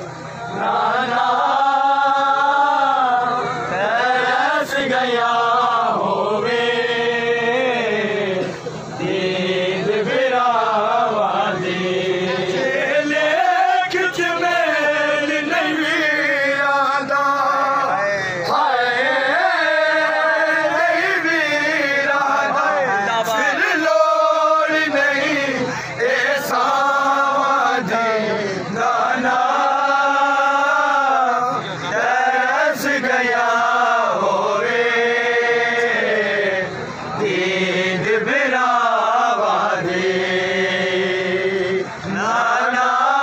नाना तरस गया होवे दीद बिरावा दे लेख मेल नहीं आदा हाय नहीं वीरादा फिर लोड़ नहीं ऐसा दे नाना तरस गया होवे दीद बिरावा दे नाना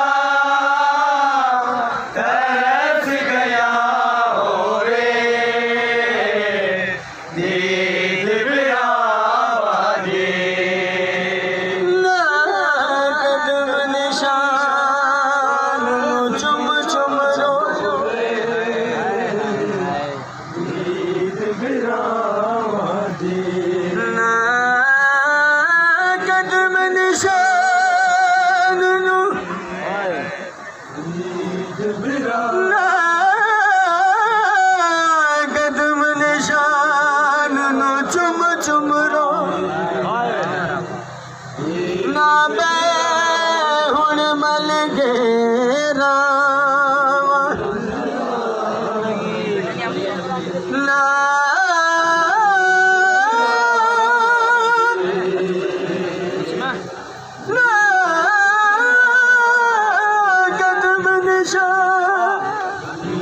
तरस गया होवे दीद बिरावा दे ना कदम निशान चुम चुम रो दीद बिरावा दे ना कदम निशान दीद बिरावा ना कदम निशान चुम चुम रो ना बे हुण मल गेरा ना ना कदम निशान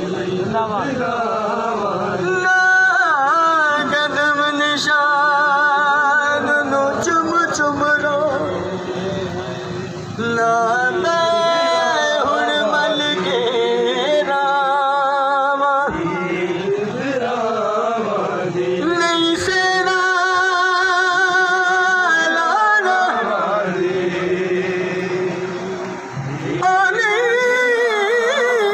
ना कदम निशान चुम चुम रो ना मैं हुण मल गेरा नहीं सेरा लाना ओ नहीं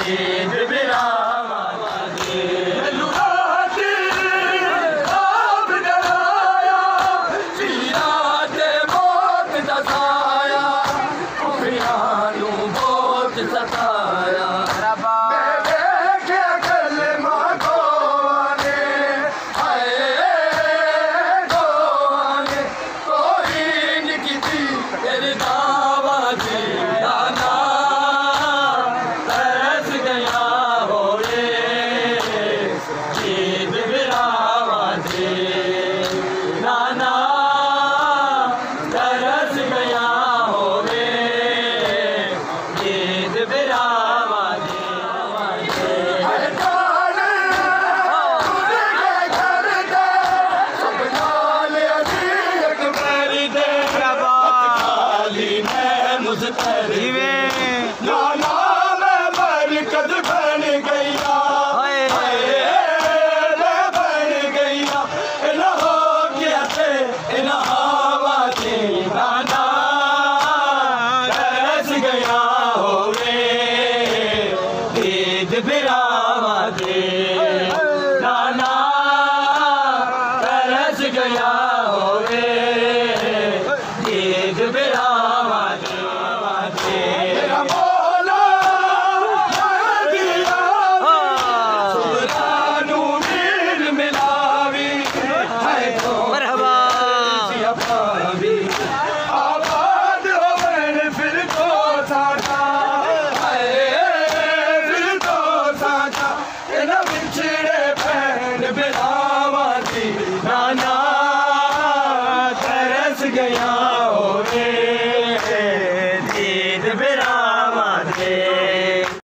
ईद बिरावा दे नाना मैं बरकत बन गया मैं बन गया ना हो क्या थे ना आवाज़े नाना तरस गया हो रे ईद बिरा